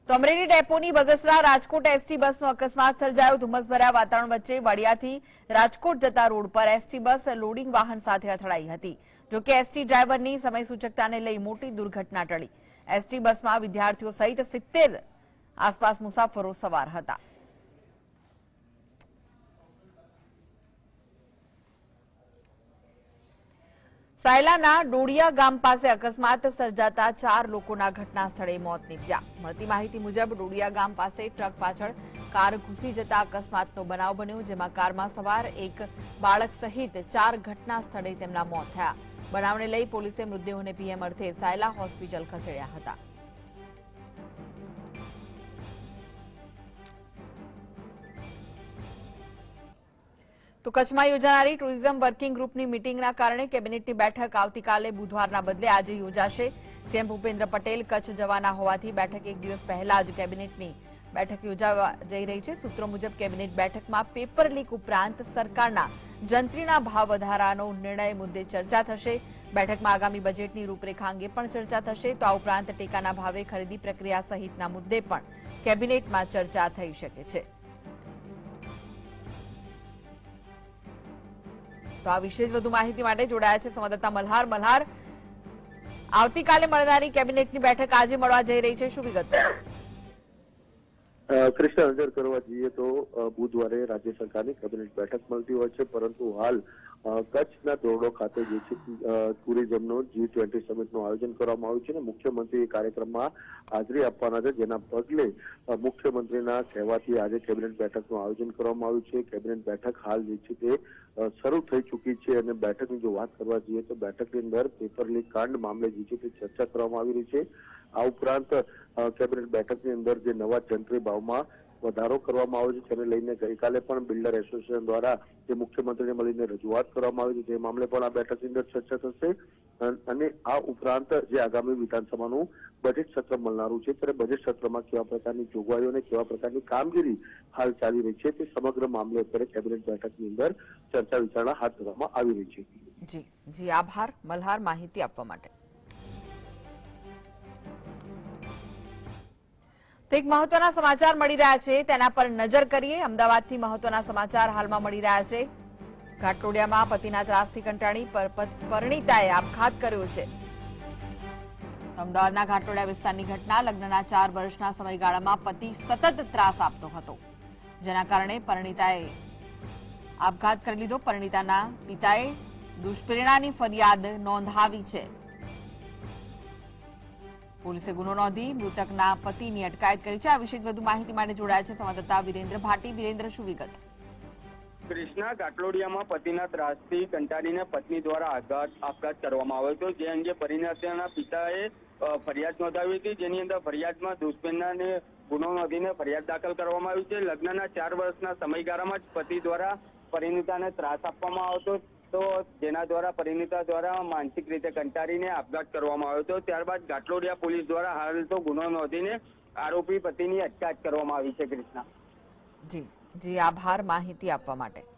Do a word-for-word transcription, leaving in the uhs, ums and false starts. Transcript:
તો અમરેલી ડેપોની બગસરા રાજકોટ એસટી બસનો અકસ્માત સર્જાયો। ધુમ્મસભર્યા વાતાવરણ વચ્ચે વાડિયાથી રાજકોટ જતા રોડ પર એસટી બસ લોડિંગ વાહન સાથે અથડાઈ હતી। જો કે એસટી ડ્રાઈવરની સમય સૂચકતાને લઈ મોટી દુર્ઘટના ટળી। એસટી બસમાં વિદ્યાર્થીઓ સહિત સિત્તેર આસપાસ મુસાફરો સવાર હતા। સાયલાના ડોડિયા ગામ પાસે અકસ્માત સર્જાતા ચાર લોકોના ઘટના સ્થળે મોત નીપજ્યા। મળતી માહિતી મુજબ ડોડિયા ગામ પાસે ટ્રક પાછળ કાર ઘૂસી જતા અકસ્માતનો બનાવ બન્યો, જેમાં કારમાં સવાર એક બાળક સહિત ચાર ઘટના સ્થળે તેમના મોત થયા। બનાવને લઈ પોલીસે મૃતદેહોને પીએમ અર્થે સાયલા હોસ્પિટલ ખસેડ્યા હતા। તો કચ્છમાં યોજાનારી ટુરિઝમ વર્કિંગ ગ્રુપની મીટિંગના કારણે કેબિનેટની બેઠક આવતીકાલે બુધવારના બદલે આજે યોજાશે। સીએમ ભૂપેન્દ્ર પટેલ કચ્છ જવાના હોવાથી બેઠક એક દિવસ પહેલા જ કેબિનેટની બેઠક યોજાવા જઈ રહી છે। સૂત્રો મુજબ કેબિનેટ બેઠકમાં પેપર લીક ઉપરાંત સરકારના જંત્રીના ભાવ વધારાનો નિર્ણય મુદ્દે ચર્ચા થશે। બેઠકમાં આગામી બજેટની રૂપરેખા અંગે પણ ચર્ચા થશે। તો આ ઉપરાંત ટેકાના ભાવે ખરીદી પ્રક્રિયા સહિતના મુદ્દે પણ કેબિનેટમાં ચર્ચા થઈ શકે છે। તો આ વિશે વધુ માહિતી માટે જોડાયા છે સંવાદદાતા મલ્હાર। મલ્હાર, આવતીકાલે મળનારી કેબિનેટની બેઠક આજે મળવા જઈ રહી છે, શું વિગત? કૃષ્ણ, નજર કરવા જઈએ તો બુધવારે રાજ્ય સરકારની કેબિનેટ બેઠક મળતી હોય છે, પરંતુ હાલ કચ્છના ધોરડો ખાતે જે છે ટુરિઝમનો જી ટ્વેન્ટી સમિટનું આયોજન કરવામાં આવ્યું છે અને મુખ્યમંત્રી કાર્યક્રમમાં હાજરી આપવાના છે, જેના પગલે મુખ્યમંત્રીના કહેવાથી આજે કેબિનેટ બેઠકનું આયોજન કરવામાં આવ્યું છે। કેબિનેટ બેઠક હાલ જે છે તે શરૂ થઈ ચૂકી છે અને બેઠકની જો વાત કરવા જઈએ તો બેઠકની અંદર પેપર લીક કાંડ મામલે જે છે તે ચર્ચા કરવામાં આવી રહી છે। આ ઉપરાંત કેબિનેટ બેઠકની અંદર જે નવા જંત્રી ભાવમાં વધારો કરવામાં આવ્યો છે તેને લઈને ગઈકાલે પણ બિલ્ડર એસોસિએશન દ્વારા જે મુખ્યમંત્રીને મળીને રજૂઆત કરવામાં આવી છે, તે મામલે પણ આ બેઠકની અંદર ચર્ચા થશે। અને આ ઉપરાંત જે આગામી વિધાનસભાનું બજેટ સત્ર મળનારું છે ત્યારે બજેટ સત્રમાં કેવા પ્રકારની જોગવાઈઓ અને કેવા પ્રકારની કામગીરી હાલ ચાલી રહી છે તે સમગ્ર મામલે અત્યારે કેબિનેટ બેઠકની અંદર ચર્ચા વિચારણા હાથ ધરવામાં આવી રહી છે। જી જી આભાર મલ્હાર માહિતી આપવા માટે। તો એક મહત્વના સમાચાર મળી રહ્યા છે, તેના પર નજર કરીએ। અમદાવાદથી મહત્વના સમાચાર હાલમાં મળી રહ્યા છે। ઘાટલોડિયામાં પતિના ત્રાસથી કંટાળી પરિણીતાએ આપઘાત કર્યો છે। અમદાવાદના ઘાટલોડિયા વિસ્તારની ઘટના લગ્નના ચાર વર્ષના સમયગાળામાં પતિ સતત ત્રાસ આપતો હતો, જેના કારણે પરિણીતાએ આપઘાત કરી લીધો। પરિણીતાના પિતાએ દુષ્પ્રેરણાની ફરિયાદ નોંધાવી છે। પોલીસે ગુનો નોંધી મૃતકના પતિની અટકાયત કરી છે। આ વિશે વધુ માહિતી માટે જોડાયા છે સંવાદદાતા વિરેન્દ્ર ભાટી। વિરેન્દ્ર, શું વિગત? કૃષ્ણા, ઘાટલોડિયામાં પતિના ત્રાસથી કંટાળીને પત્ની દ્વારા આપઘાત કરવામાં આવ્યો હતો, જે અંગે પરિણીતાના પિતાએ ફરિયાદ નોંધાવી હતી, જેની અંદર ફરિયાદમાં દુષ્પ્રેરણાને ગુનો નોંધીને ફરિયાદ દાખલ કરવામાં આવી છે। લગ્નના ચાર વર્ષના સમયગાળામાં જ પતિ દ્વારા પરિણીતાને ત્રાસ આપવામાં આવતો, તો જેના દ્વારા પરિણીતા દ્વારા માનસિક રીતે કંટાળીને આપઘાત કરવામાં આવ્યો હતો। ત્યારબાદ ઘાટલોડિયા પોલીસ દ્વારા હાલ તો ગુનો નોંધીને આરોપી પતિની અટકાયત કરવામાં આવી છે। કૃષ્ણા, જી જી આભાર માહિતી આપવા માટે।